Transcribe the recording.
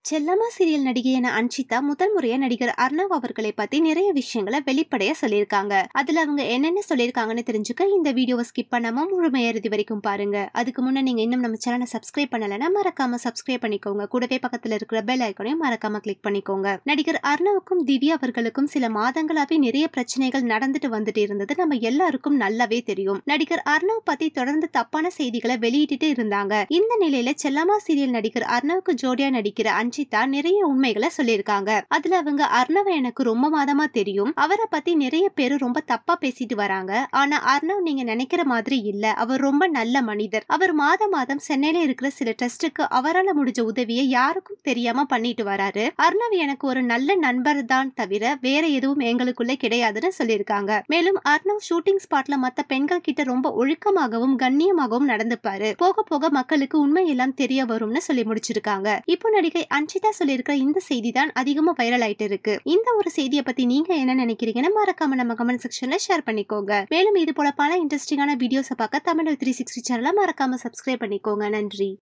செல்லம்மா serial நடிகையான Anshitha முதல் முறையா நடிகர் அர்ணவ் அவர்களை பத்தி நிறைய விஷயங்களை வெளிப்படையா சொல்லியிருக்காங்க. அதுல அவங்க என்னென்ன சொல்லியிருக்காங்கன்னு தெரிஞ்சுக்க இந்த வீடியோவை ஸ்கிப் பண்ணாம முழுமையா இறுதி வரைக்கும் பாருங்க. அதுக்கு முன்ன நீங்க இன்னும் நம்ம சேனலை சப்ஸ்கிரைப் பண்ணலன்னா மறக்காம சப்ஸ்கிரைப் பண்ணிக்கோங்க. கூடவே பக்கத்துல இருக்கிற பெல் ஐக்கானையும் மறக்காம கிளிக் பண்ணிக்கோங்க. நடிகர் அர்ணவுக்கும் திவ்யா அவர்களுக்கும் சில மாதங்களாவே நிறைய பிரச்சனைகள் நடந்துட்டு வந்துட்டு இருந்தது நம்ம எல்லாருக்கும் நல்லாவே தெரியும். நடிகர் அர்ணவ் பத்தி தொடர்ந்து தப்பான செய்திகளை வெளியிட்டு இருந்தாங்க. இந்த நிலையில செல்லம்மா சீரியல் நடிகர் அர்ணவுக்கு ஜோடியா நடிக்கிற அன்ஷிதா நிறைய உண்மைகளை சொல்லியிருக்காங்க. அதுல அவங்க அர்ணவ எனக்கு ரொம்ப மாதமா தெரியும், அவரை பத்தி நிறைய பேரு ரொம்ப தப்பா பேசிட்டு வராங்க. ஆனா அர்ணவ் நீங்க நினைக்கிற மாதிரி இல்ல, அவர் ரொம்ப நல்ல மனிதர். அவர் மாதம் சென்னையில இருக்கிற சில ட்ரஸ்டுக்கு அவரால் முடிஞ்ச உதவியை யாருக்கும் தெரியாம பண்ணிட்டு வராரு. அர்ணவ் எனக்கு ஒரு நல்ல நண்பர் தான் தவிர வேற எதுவும் எங்களுக்குள்ள கிடையாதுன்னு சொல்லியிருக்காங்க. மேலும் அர்ணவ் ஷூட்டிங் ஸ்பாட்ல மத்த பெண்கள் கிட்ட ரொம்ப ஒழுக்கமாகவும் கண்ணியமாகவும் நடந்துப்பாரு. போக போக மக்களுக்கு உண்மை எல்லாம் தெரிய வரும்னு சொல்லி முடிச்சிருக்காங்க. இப்போ நடிகை அன்ஷிதா சொல்லியிருக்கிற இந்த செய்தி தான் அதிகமா வைரல் ஆயிட்டு இருக்கு. இந்த ஒரு செய்தியை பத்தி நீங்க என்ன நினைக்கிறீங்கன்னு மறக்காம நம்ம கமெண்ட் செக்ஷன்ல ஷேர் பண்ணிக்கோங்க. மேலும் இது போல பல இன்ட்ரெஸ்டிங்கான வீடியோஸை பார்க்க தமிழ் 360 சேனலை மறக்காம சப்ஸ்கிரைப் பண்ணிக்கோங்க. நன்றி.